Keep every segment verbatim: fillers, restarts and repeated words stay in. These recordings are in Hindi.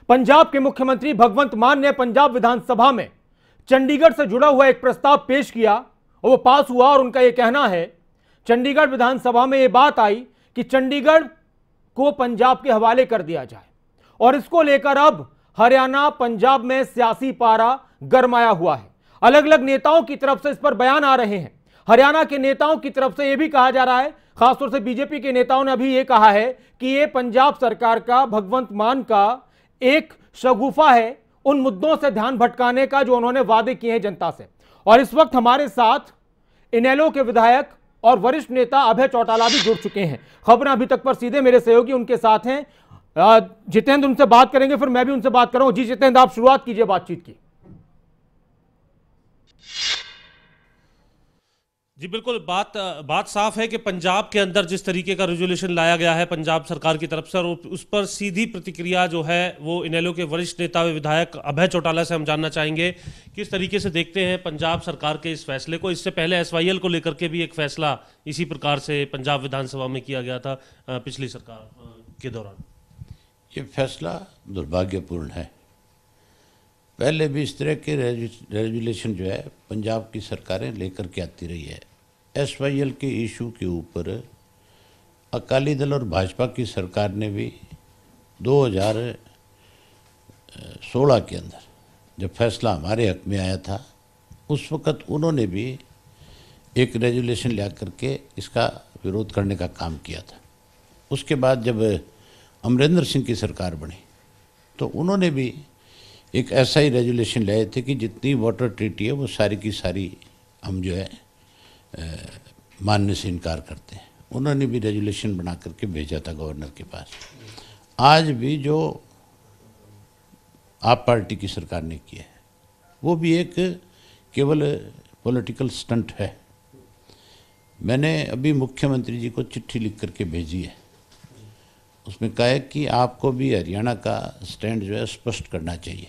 पंजाब के मुख्यमंत्री भगवंत मान ने पंजाब विधानसभा में चंडीगढ़ से जुड़ा हुआ एक प्रस्ताव पेश किया और वो पास हुआ। और उनका यह कहना है, चंडीगढ़ विधानसभा में यह बात आई कि चंडीगढ़ को पंजाब के हवाले कर दिया जाए और इसको लेकर अब हरियाणा पंजाब में सियासी पारा गरमाया हुआ है। अलग अलग नेताओं की तरफ से इस पर बयान आ रहे हैं। हरियाणा के नेताओं की तरफ से यह भी कहा जा रहा है, खासतौर से बीजेपी के नेताओं ने अभी यह कहा है कि यह पंजाब सरकार का, भगवंत मान का एक शगुफा है उन मुद्दों से ध्यान भटकाने का जो उन्होंने वादे किए हैं जनता से। और इस वक्त हमारे साथ इनेलो के विधायक और वरिष्ठ नेता अभय चौटाला भी जुड़ चुके हैं। खबरें अभी तक पर सीधे मेरे सहयोगी उनके साथ हैं। जितेंद्र उनसे बात करेंगे, फिर मैं भी उनसे बात करूंगा। जी जितेंद्र, आप शुरुआत कीजिए बातचीत की। जी बिल्कुल, बात बात साफ है कि पंजाब के अंदर जिस तरीके का रेजोल्यूशन लाया गया है पंजाब सरकार की तरफ से, और उस पर सीधी प्रतिक्रिया जो है वो इनेलो के वरिष्ठ नेता व विधायक अभय चौटाला से हम जानना चाहेंगे। किस तरीके से देखते हैं पंजाब सरकार के इस फैसले को? इससे पहले एस वाई एल को लेकर के भी एक फैसला इसी प्रकार से पंजाब विधानसभा में किया गया था पिछली सरकार के दौरान। ये फैसला दुर्भाग्यपूर्ण है। पहले भी इस तरह के रेजुलेशन जो है पंजाब की सरकारें लेकर के आती रही है। एस वाई एल के इशू के ऊपर अकाली दल और भाजपा की सरकार ने भी दो हज़ार सोलह के अंदर जब फैसला हमारे हक में आया था, उस वक़्त उन्होंने भी एक रेजुलेशन ला करके इसका विरोध करने का काम किया था। उसके बाद जब अमरिंदर सिंह की सरकार बनी तो उन्होंने भी एक ऐसा ही रेजुलेशन लाए थे कि जितनी वाटर ट्रीटी है वो सारी की सारी हम जो है मानने से इनकार करते हैं। उन्होंने भी रेजुलेशन बना करके भेजा था गवर्नर के पास। आज भी जो आप पार्टी की सरकार ने किया है वो भी एक केवल पॉलिटिकल स्टंट है। मैंने अभी मुख्यमंत्री जी को चिट्ठी लिख करके भेजी है, उसमें कहा है कि आपको भी हरियाणा का स्टैंड जो है स्पष्ट करना चाहिए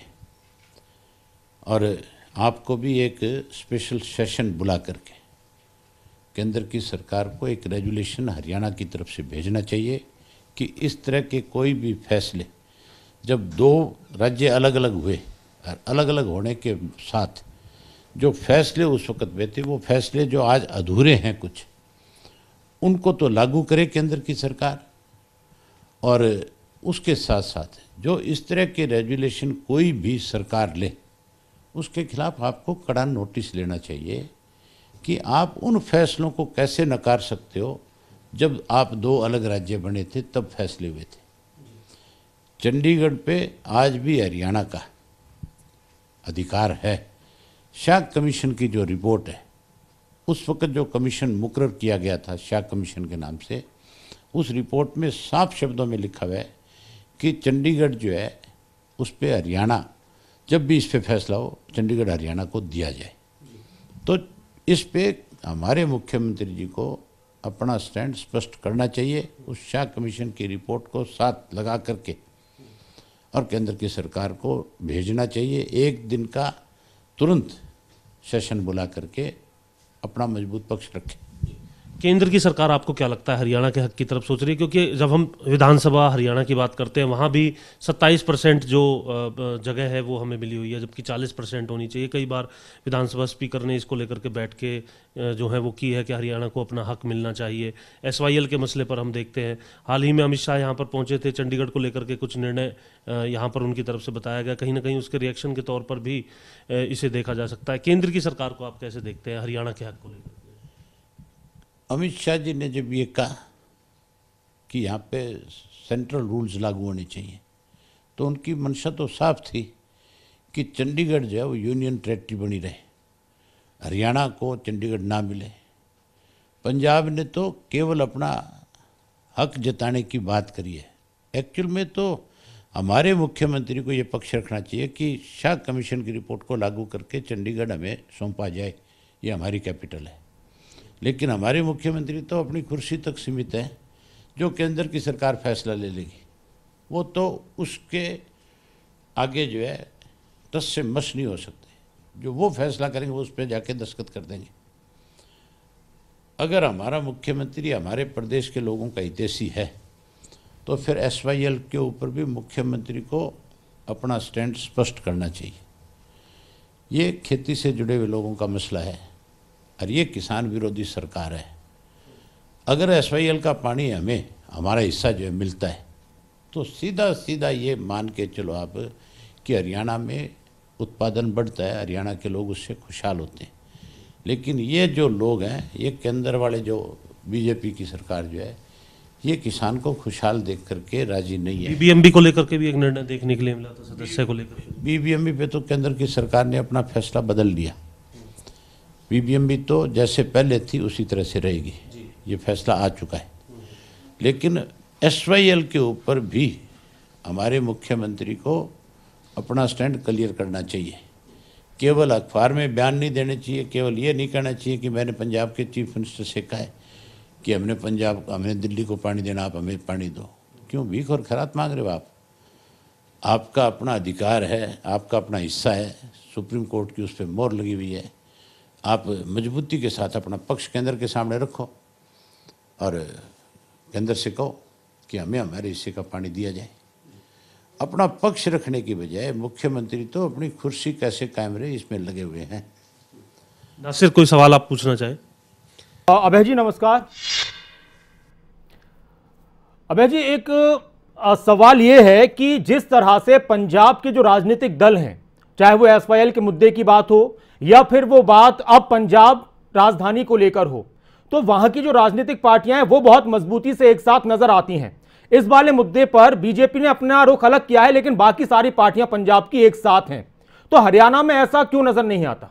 और आपको भी एक स्पेशल सेशन बुला करके केंद्र की सरकार को एक रेजुलेशन हरियाणा की तरफ से भेजना चाहिए कि इस तरह के कोई भी फैसले, जब दो राज्य अलग अलग हुए और अलग अलग होने के साथ जो फैसले उस वक़्त हुए थे, वो फैसले जो आज अधूरे हैं कुछ, उनको तो लागू करे केंद्र की सरकार। और उसके साथ साथ जो इस तरह के रेजुलेशन कोई भी सरकार ले, उसके खिलाफ आपको कड़ा नोटिस लेना चाहिए कि आप उन फैसलों को कैसे नकार सकते हो जब आप दो अलग राज्य बने थे तब फैसले हुए थे। चंडीगढ़ पे आज भी हरियाणा का अधिकार है। शाह कमीशन की जो रिपोर्ट है, उस वक़्त जो कमीशन मुकर्रर किया गया था शाह कमीशन के नाम से, उस रिपोर्ट में साफ शब्दों में लिखा हुआ है कि चंडीगढ़ जो है उस पर हरियाणा, जब भी इस पे फैसला हो चंडीगढ़ हरियाणा को दिया जाए। तो इस पे हमारे मुख्यमंत्री जी को अपना स्टैंड स्पष्ट करना चाहिए, उस शाह कमीशन की रिपोर्ट को साथ लगा करके और केंद्र की सरकार को भेजना चाहिए। एक दिन का तुरंत सेशन बुला करके अपना मजबूत पक्ष रखें। केंद्र की सरकार आपको क्या लगता है हरियाणा के हक की तरफ सोच रही है? क्योंकि जब हम विधानसभा हरियाणा की बात करते हैं वहाँ भी सत्ताईस परसेंट जो जगह है वो हमें मिली हुई है, जबकि चालीस परसेंट होनी चाहिए। कई बार विधानसभा स्पीकर ने इसको लेकर के बैठ के जो है वो की है कि हरियाणा को अपना हक मिलना चाहिए। एस वाई एल के मसले पर हम देखते हैं, हाल ही में अमित शाह यहाँ पर पहुँचे थे, चंडीगढ़ को लेकर के कुछ निर्णय यहाँ पर उनकी तरफ से बताया गया। कहीं ना कहीं उसके रिएक्शन के तौर पर भी इसे देखा जा सकता है। केंद्र की सरकार को आप कैसे देखते हैं हरियाणा के हक को लेकर? अमित शाह जी ने जब ये कहा कि यहाँ पे सेंट्रल रूल्स लागू होने चाहिए, तो उनकी मंशा तो साफ थी कि चंडीगढ़ जो है वो यूनियन टेरिटरी बनी रहे, हरियाणा को चंडीगढ़ ना मिले। पंजाब ने तो केवल अपना हक जताने की बात करी है। एक्चुअल में तो हमारे मुख्यमंत्री को ये पक्ष रखना चाहिए कि शाह कमीशन की रिपोर्ट को लागू करके चंडीगढ़ हमें सौंपा जाए, ये हमारी कैपिटल है। लेकिन हमारे मुख्यमंत्री तो अपनी कुर्सी तक सीमित है। जो केंद्र की सरकार फैसला ले लेगी वो तो उसके आगे जो है टस से मस नहीं हो सकते। जो वो फैसला करेंगे वो उस पर जाके दस्तखत कर देंगे। अगर हमारा मुख्यमंत्री हमारे प्रदेश के लोगों का हितैषी है तो फिर एस वाई एल के ऊपर भी मुख्यमंत्री को अपना स्टैंड स्पष्ट करना चाहिए। ये खेती से जुड़े हुए लोगों का मसला है और ये किसान विरोधी सरकार है। अगर एस वाई एल का पानी हमें हमारा हिस्सा जो है मिलता है तो सीधा सीधा ये मान के चलो आप कि हरियाणा में उत्पादन बढ़ता है, हरियाणा के लोग उससे खुशहाल होते हैं। लेकिन ये जो लोग हैं, ये केंद्र वाले जो बीजेपी की सरकार जो है, ये किसान को खुशहाल देख करके राजी नहीं है। बीबीएमबी को लेकर के भी एक निर्णय देखने के लिए मिला था, सदस्य को लेकर। बीबीएमबी पे तो केंद्र की सरकार ने अपना फैसला बदल लिया। बीबीएमबी तो जैसे पहले थी उसी तरह से रहेगी, ये फैसला आ चुका है। लेकिन एस वाई एल के ऊपर भी हमारे मुख्यमंत्री को अपना स्टैंड क्लियर करना चाहिए। केवल अखबार में बयान नहीं देने चाहिए, केवल ये नहीं कहना चाहिए कि मैंने पंजाब के चीफ मिनिस्टर से कहा है कि हमने पंजाब हमें दिल्ली को पानी देना, आप हमें पानी दो। क्यों भीख और खैरात मांग रहे हो आप? आपका अपना अधिकार है, आपका अपना हिस्सा है, सुप्रीम कोर्ट की उस पर मोहर लगी हुई है। आप मजबूती के साथ अपना पक्ष केंद्र के सामने रखो और केंद्र से कहो कि हमें हमारे हिस्से का पानी दिया जाए। अपना पक्ष रखने की बजाय मुख्यमंत्री तो अपनी कुर्सी कैसे कायम रहे इसमें लगे हुए हैं। नासिर, कोई सवाल आप पूछना चाहें? अभय जी नमस्कार। अभय जी, एक आ, सवाल यह है कि जिस तरह से पंजाब के जो राजनीतिक दल हैं, चाहे वो एस वाई एल के मुद्दे की बात हो या फिर वो बात अब पंजाब राजधानी को लेकर हो, तो वहां की जो राजनीतिक पार्टियां हैं वो बहुत मजबूती से एक साथ नजर आती हैं। इस वाले मुद्दे पर बीजेपी ने अपना रुख अलग किया है, लेकिन बाकी सारी पार्टियां पंजाब की एक साथ हैं। तो हरियाणा में ऐसा क्यों नजर नहीं आता?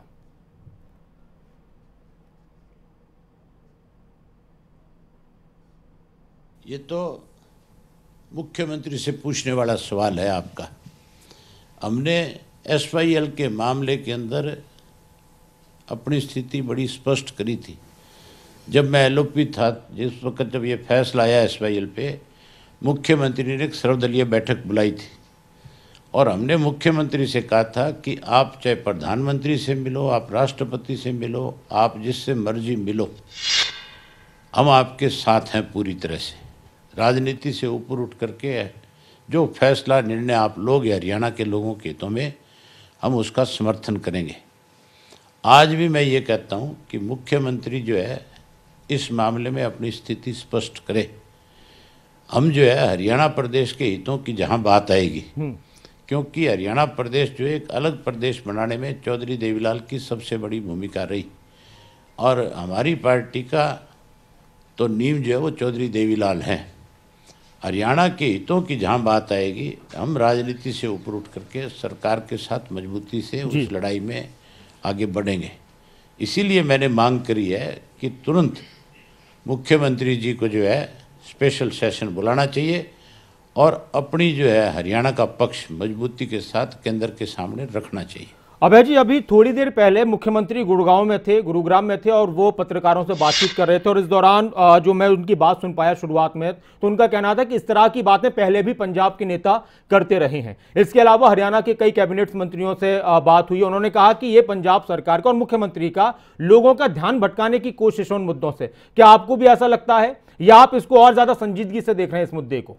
ये तो मुख्यमंत्री से पूछने वाला सवाल है आपका। हमने एस वाई एल के मामले के अंदर अपनी स्थिति बड़ी स्पष्ट करी थी। जब मैं एल ओ पी था, जिस वक्त जब ये फैसला आया एस वाई एल पे, मुख्यमंत्री ने एक सर्वदलीय बैठक बुलाई थी और हमने मुख्यमंत्री से कहा था कि आप चाहे प्रधानमंत्री से मिलो, आप राष्ट्रपति से मिलो, आप जिससे मर्जी मिलो, हम आपके साथ हैं पूरी तरह से। राजनीति से ऊपर उठ करके जो फैसला निर्णय आप लोग या हरियाणा के लोगों के हितों में, हम उसका समर्थन करेंगे। आज भी मैं ये कहता हूँ कि मुख्यमंत्री जो है इस मामले में अपनी स्थिति स्पष्ट करे। हम जो है हरियाणा प्रदेश के हितों की जहाँ बात आएगी, क्योंकि हरियाणा प्रदेश जो एक अलग प्रदेश बनाने में चौधरी देवीलाल की सबसे बड़ी भूमिका रही और हमारी पार्टी का तो नींव जो है वो चौधरी देवीलाल हैं। हरियाणा के हितों की जहाँ बात आएगी, हम राजनीति से ऊपर उठ करके सरकार के साथ मजबूती से उस लड़ाई में आगे बढ़ेंगे। इसीलिए मैंने मांग करी है कि तुरंत मुख्यमंत्री जी को जो है स्पेशल सेशन बुलाना चाहिए और अपनी जो है हरियाणा का पक्ष मजबूती के साथ केंद्र के सामने रखना चाहिए। अभय जी, अभी थोड़ी देर पहले मुख्यमंत्री गुड़गांव में थे, गुरुग्राम में थे और वो पत्रकारों से बातचीत कर रहे थे और इस दौरान जो मैं उनकी बात सुन पाया शुरुआत में, तो उनका कहना था कि इस तरह की बातें पहले भी पंजाब के नेता करते रहे हैं। इसके अलावा हरियाणा के कई कैबिनेट मंत्रियों से बात हुई, उन्होंने कहा कि ये पंजाब सरकार का और मुख्यमंत्री का लोगों का ध्यान भटकाने की कोशिश उन मुद्दों से। क्या आपको भी ऐसा लगता है या आप इसको और ज्यादा संजीदगी से देख रहे हैं इस मुद्दे को?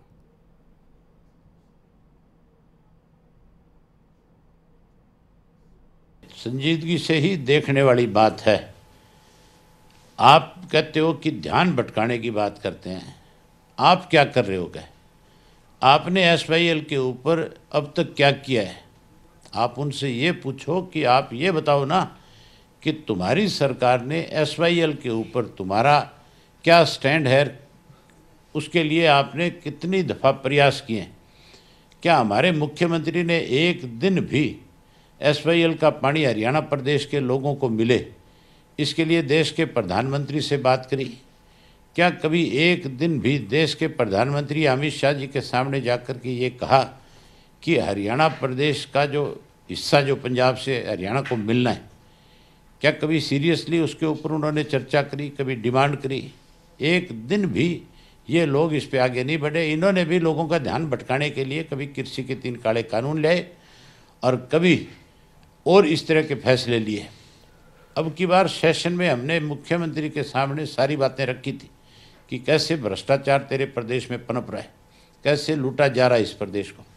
संजीदगी से ही देखने वाली बात है। आप कहते हो कि ध्यान भटकाने की बात करते हैं, आप क्या कर रहे हो? गए आपने एस वाई एल के ऊपर अब तक क्या किया है? आप उनसे ये पूछो कि आप ये बताओ ना कि तुम्हारी सरकार ने एस वाई एल के ऊपर तुम्हारा क्या स्टैंड है, उसके लिए आपने कितनी दफ़ा प्रयास किए हैं? क्या हमारे मुख्यमंत्री ने एक दिन भी एस वाई एल का पानी हरियाणा प्रदेश के लोगों को मिले, इसके लिए देश के प्रधानमंत्री से बात करी? क्या कभी एक दिन भी देश के प्रधानमंत्री अमित शाह जी के सामने जाकर के ये कहा कि हरियाणा प्रदेश का जो हिस्सा जो पंजाब से हरियाणा को मिलना है, क्या कभी सीरियसली उसके ऊपर उन्होंने चर्चा करी, कभी डिमांड करी? एक दिन भी ये लोग इस पे आगे नहीं बढ़े। इन्होंने भी लोगों का ध्यान भटकाने के लिए कभी कृषि के तीन काले कानून लाए और कभी और इस तरह के फैसले लिए। अब की बार सेशन में हमने मुख्यमंत्री के सामने सारी बातें रखी थी कि कैसे भ्रष्टाचार तेरे प्रदेश में पनप रहा है, कैसे लूटा जा रहा है इस प्रदेश को,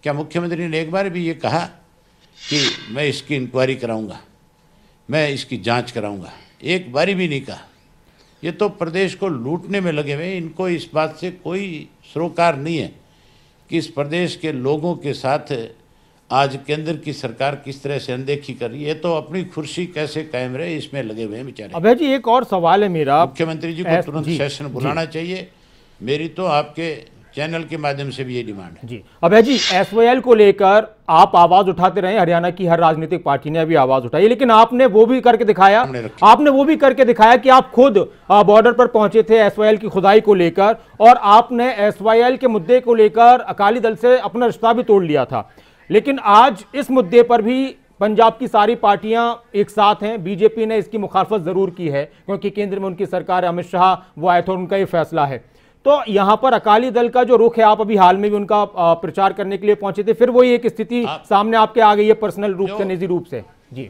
क्या मुख्यमंत्री ने एक बार भी ये कहा कि मैं इसकी इंक्वायरी कराऊंगा, मैं इसकी जांच कराऊंगा? एक बारी भी नहीं कहा। ये तो प्रदेश को लूटने में लगे हुए। इनको इस बात से कोई सरोकार नहीं है कि इस प्रदेश के लोगों के साथ आज केंद्र की सरकार किस तरह से अनदेखी कर रही है। तो अपनी खुर्सी कैसे कायम रहे, इसमें लगे हुए हैं बेचारे। अभय जी, एक और सवाल है मेरा, मुख्यमंत्री जी को तुरंत सेशन बुलाना चाहिए। मेरी तो आपके चैनल के माध्यम से भी ये डिमांड है। जी Abhay ji, S Y L को लेकर आप आवाज उठाते रहे, हरियाणा की हर राजनीतिक पार्टी ने अभी आवाज उठाई, लेकिन आपने वो भी करके दिखाया आपने वो भी करके दिखाया कि आप खुद बॉर्डर पर पहुंचे थे एस वाई एल की खुदाई को लेकर, और आपने एस वाई एल के मुद्दे को लेकर अकाली दल से अपना रिश्ता भी तोड़ लिया था। लेकिन आज इस मुद्दे पर भी पंजाब की सारी पार्टियां एक साथ हैं। बीजेपी ने इसकी मुखालफत जरूर की है क्योंकि केंद्र में उनकी सरकार है, अमित शाह वो आए थे और उनका ये फैसला है। तो यहां पर अकाली दल का जो रुख है, आप अभी हाल में भी उनका प्रचार करने के लिए पहुंचे थे, फिर वही एक स्थिति सामने आपके आ गई है पर्सनल रूप से, निजी रूप से। जी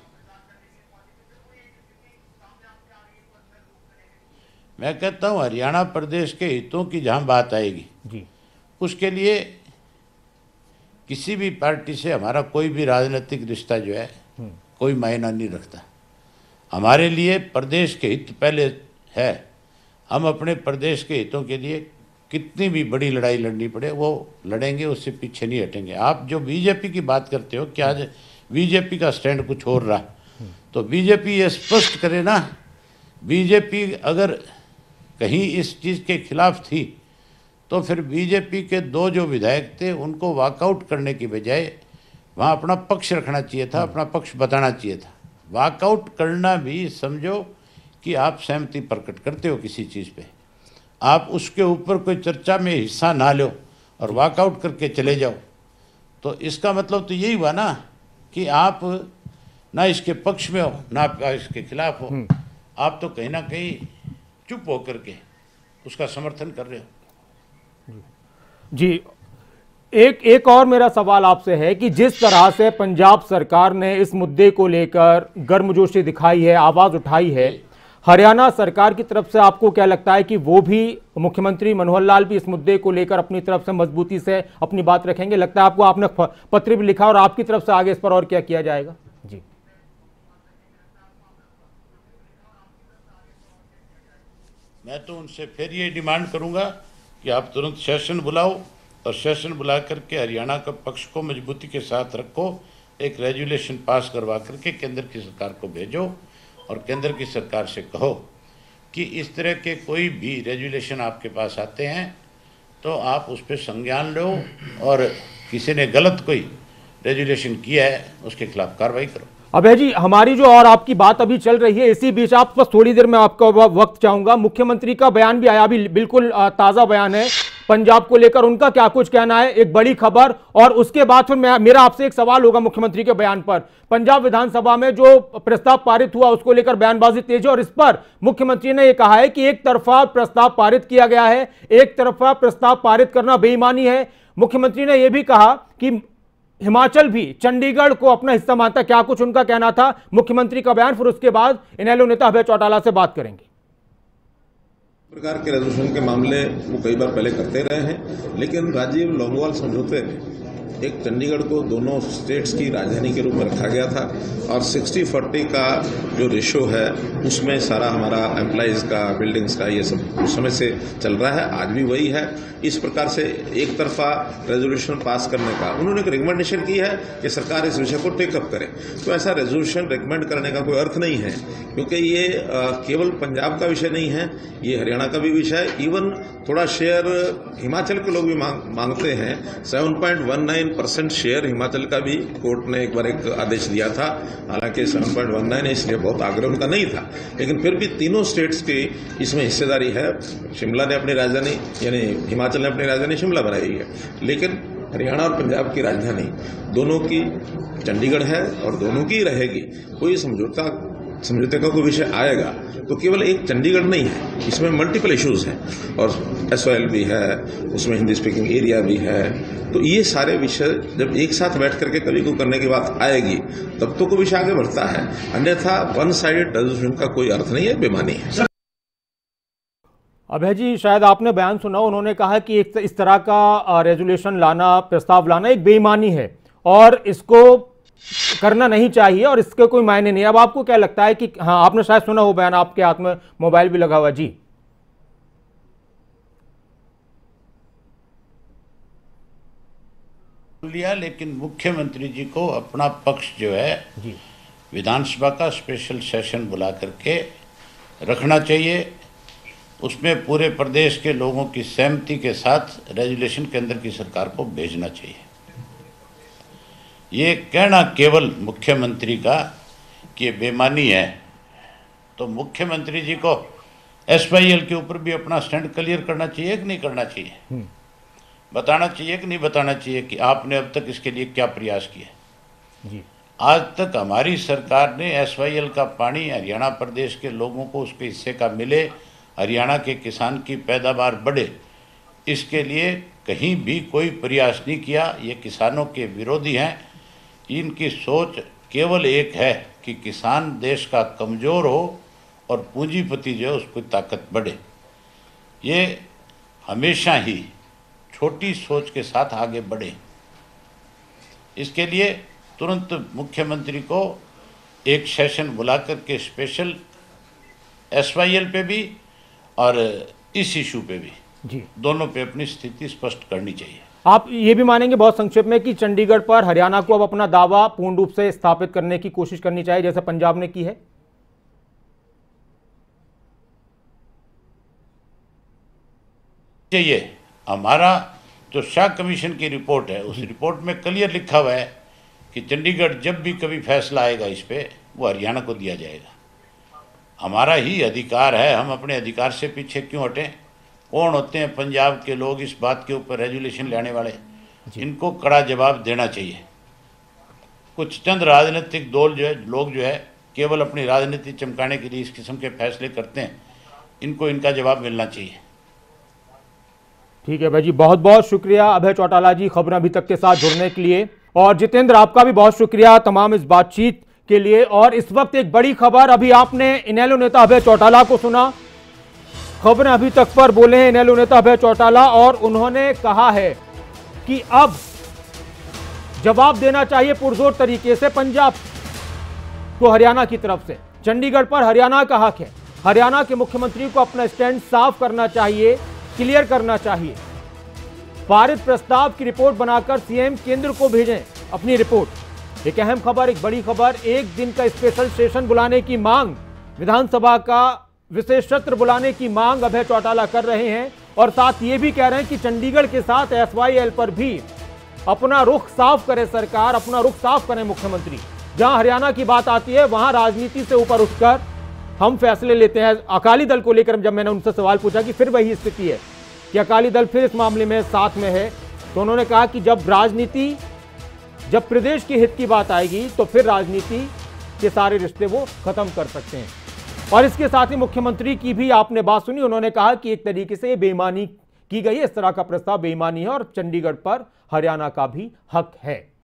मैं कहता हूं हरियाणा प्रदेश के हितों की जहां बात आएगी जी, उसके लिए किसी भी पार्टी से हमारा कोई भी राजनीतिक रिश्ता जो है कोई मायना नहीं रखता। हमारे लिए प्रदेश के हित पहले है। हम अपने प्रदेश के हितों के लिए कितनी भी बड़ी लड़ाई लड़नी पड़े वो लड़ेंगे, उससे पीछे नहीं हटेंगे। आप जो बीजेपी की बात करते हो कि आज बीजेपी का स्टैंड कुछ और रहा, तो बीजेपी ये स्पष्ट करे ना। बीजेपी अगर कहीं इस चीज़ के खिलाफ थी तो फिर बीजेपी के दो जो विधायक थे उनको वॉकआउट करने की बजाय वहाँ अपना पक्ष रखना चाहिए था, अपना पक्ष बताना चाहिए था। वॉकआउट करना भी समझो कि आप सहमति प्रकट करते हो किसी चीज़ पे, आप उसके ऊपर कोई चर्चा में हिस्सा ना लो और वॉकआउट करके चले जाओ, तो इसका मतलब तो यही हुआ ना कि आप ना इसके पक्ष में हो ना इसके खिलाफ हो। आप तो कहीं ना कहीं चुप होकर के उसका समर्थन कर रहे हो। जी एक एक और मेरा सवाल आपसे है कि जिस तरह से पंजाब सरकार ने इस मुद्दे को लेकर गर्मजोशी दिखाई है, आवाज उठाई है, हरियाणा सरकार की तरफ से आपको क्या लगता है कि वो भी, मुख्यमंत्री मनोहर लाल भी इस मुद्दे को लेकर अपनी तरफ से मजबूती से अपनी बात रखेंगे? लगता है आपको, आपने पत्र भी लिखा और आपकी तरफ से आगे इस पर और क्या किया जाएगा? जी मैं तो उनसे फिर ये डिमांड करूंगा कि आप तुरंत सेशन बुलाओ और सेशन बुला करके हरियाणा का पक्ष को मजबूती के साथ रखो, एक रेजुलेशन पास करवा करके केंद्र की सरकार को भेजो और केंद्र की सरकार से कहो कि इस तरह के कोई भी रेजुलेशन आपके पास आते हैं तो आप उस पर संज्ञान लो और किसी ने गलत कोई रेजुलेशन किया है उसके खिलाफ कार्रवाई करो। अभय जी, हमारी जो और आपकी बात अभी चल रही है, इसी बीच आप बस थोड़ी देर में आपका वक्त चाहूंगा। मुख्यमंत्री का बयान भी आया, अभी बिल्कुल ताजा बयान है पंजाब को लेकर, उनका क्या कुछ कहना है, एक बड़ी खबर, और उसके बाद फिर मैं मेरा आपसे एक सवाल होगा मुख्यमंत्री के बयान पर। पंजाब विधानसभा में जो प्रस्ताव पारित हुआ उसको लेकर बयानबाजी तेज है और इस पर मुख्यमंत्री ने यह कहा है कि एक तरफा प्रस्ताव पारित किया गया है, एक तरफा प्रस्ताव पारित करना बेईमानी है। मुख्यमंत्री ने यह भी कहा कि हिमाचल भी चंडीगढ़ को अपना हिस्सा मानता। क्या कुछ उनका कहना था, मुख्यमंत्री का बयान, फिर उसके बाद इनेलो नेता अभय चौटाला से बात करेंगे। प्रकार के रेजोल्यूशन के मामले वो कई बार पहले करते रहे हैं, लेकिन राजीव लोंगोवाल समझौते में एक चंडीगढ़ को दोनों स्टेट्स की राजधानी के रूप में रखा गया था और सिक्सटी फोर्टी का जो रेशो है उसमें सारा हमारा एम्प्लॉइज का, बिल्डिंग्स का, ये सब उस समय से चल रहा है, आज भी वही है। इस प्रकार से एक तरफा रेजोल्यूशन पास करने का उन्होंने एक रिकमेंडेशन की है कि सरकार इस विषय को टेकअप करे, तो ऐसा रेजोल्यूशन रिकमेंड करने का कोई अर्थ नहीं है, क्योंकि ये आ, केवल पंजाब का विषय नहीं है, ये हरियाणा का भी विषय है। इवन थोड़ा शेयर हिमाचल के लोग भी मांग, मांगते हैं। Seven point one nine percent share Himachal का भी कोर्ट ने एक बार एक आदेश दिया था, हालांकि सेवन पॉइंट वन नाइन इसलिए बहुत आग्रह उनका नहीं था, लेकिन फिर भी तीनों स्टेट्स की इसमें हिस्सेदारी है। शिमला ने अपनी राजधानी यानी हिमाचल ने अपनी राजधानी शिमला बनाई है, लेकिन हरियाणा और पंजाब की राजधानी दोनों की चंडीगढ़ है और दोनों की रहेगी। कोई समझौता समझौते का कोई विषय आएगा तो केवल एक चंडीगढ़ नहीं है, इसमें मल्टीपल इश्यूज हैं और एस ओ एल भी है, उसमें हिंदी स्पीकिंग एरिया भी है, तो ये सारे विषय जब एक साथ बैठ करके कभी को करने की बात आएगी तब तो कोई विषय आगे बढ़ता है, अन्यथा वन साइडेड रेजोल्यूशन का कोई अर्थ नहीं है, बेमानी है। अभय जी, शायद आपने बयान सुना, उन्होंने कहा कि एक इस तरह का रेजोल्यूशन लाना, प्रस्ताव लाना एक बेईमानी है और इसको करना नहीं चाहिए और इसके कोई मायने नहीं। अब आपको क्या लगता है कि, हाँ आपने शायद सुना हो बयान, आपके हाथ में मोबाइल भी लगा हुआ जी। लिया, लेकिन मुख्यमंत्री जी को अपना पक्ष जो है जी विधानसभा का स्पेशल सेशन बुला करके रखना चाहिए। उसमें पूरे प्रदेश के लोगों की सहमति के साथ रेजोल्यूशन केंद्र की सरकार को भेजना चाहिए। ये कहना केवल मुख्यमंत्री का कि बेईमानी है, तो मुख्यमंत्री जी को एस वाई एल के ऊपर भी अपना स्टैंड क्लियर करना चाहिए कि नहीं करना चाहिए, बताना चाहिए कि नहीं बताना चाहिए कि आपने अब तक इसके लिए क्या प्रयास किए। जी आज तक हमारी सरकार ने एस वाई एल का पानी हरियाणा प्रदेश के लोगों को उसके हिस्से का मिले, हरियाणा के किसान की पैदावार बढ़े, इसके लिए कहीं भी कोई प्रयास नहीं किया। ये किसानों के विरोधी हैं। इनकी सोच केवल एक है कि किसान देश का कमज़ोर हो और पूंजीपति जो है उसकी ताकत बढ़े। ये हमेशा ही छोटी सोच के साथ आगे बढ़े। इसके लिए तुरंत मुख्यमंत्री को एक सेशन बुला करके स्पेशल एस वाई एल पे भी और इस इशू पे भी, जी दोनों पे अपनी स्थिति स्पष्ट करनी चाहिए। आप ये भी मानेंगे बहुत संक्षेप में कि चंडीगढ़ पर हरियाणा को अब अपना दावा पूर्ण रूप से स्थापित करने की कोशिश करनी चाहिए जैसे पंजाब ने की है? चाहिए। हमारा जो शाह कमीशन की रिपोर्ट है, उस रिपोर्ट में क्लियर लिखा हुआ है कि चंडीगढ़ जब भी कभी फैसला आएगा इस पे, वो हरियाणा को दिया जाएगा। हमारा ही अधिकार है, हम अपने अधिकार से पीछे क्यों हटें? कौन होते हैं पंजाब के लोग इस बात के ऊपर रेजुलेशन लाने वाले? इनको कड़ा जवाब देना चाहिए। कुछ चंद राजनीतिक दल जो है, लोग जो है केवल अपनी राजनीति चमकाने के लिए इस किस्म के फैसले करते हैं। इनको इनका जवाब मिलना चाहिए। ठीक है भाई जी, बहुत बहुत शुक्रिया अभय चौटाला जी खबरें अभी तक के साथ जुड़ने के लिए, और जितेंद्र आपका भी बहुत शुक्रिया तमाम इस बातचीत के लिए। और इस वक्त एक बड़ी खबर, अभी आपने इनेलो नेता अभय चौटाला को सुना, खबरें अभी तक पर बोले हैं इनेलो नेता अभय चौटाला, और उन्होंने कहा है कि अब जवाब देना चाहिए पुरजोर तरीके से पंजाब को हरियाणा की तरफ से। चंडीगढ़ पर हरियाणा का हक है, हरियाणा के मुख्यमंत्री को अपना स्टैंड साफ करना चाहिए, क्लियर करना चाहिए। पारित प्रस्ताव की रिपोर्ट बनाकर सीएम केंद्र को भेजें अपनी रिपोर्ट। एक अहम खबर, एक बड़ी खबर, एक दिन का स्पेशल सेशन बुलाने की मांग, विधानसभा का विशेष सत्र बुलाने की मांग अभय चौटाला कर रहे हैं, और साथ ये भी कह रहे हैं कि चंडीगढ़ के साथ एस वाई एल पर भी अपना रुख साफ करे सरकार, अपना रुख साफ करें मुख्यमंत्री। जहां हरियाणा की बात आती है वहां राजनीति से ऊपर उठकर हम फैसले लेते हैं। अकाली दल को लेकर जब मैंने उनसे सवाल पूछा कि फिर वही स्थिति है कि अकाली दल फिर इस मामले में साथ में है, तो उन्होंने कहा कि जब राजनीति, जब प्रदेश के हित की बात आएगी तो फिर राजनीति के सारे रिश्ते वो खत्म कर सकते हैं। और इसके साथ ही मुख्यमंत्री की भी आपने बात सुनी, उन्होंने कहा कि एक तरीके से बेईमानी की गई है, इस तरह का प्रस्ताव बेईमानी है और चंडीगढ़ पर हरियाणा का भी हक है।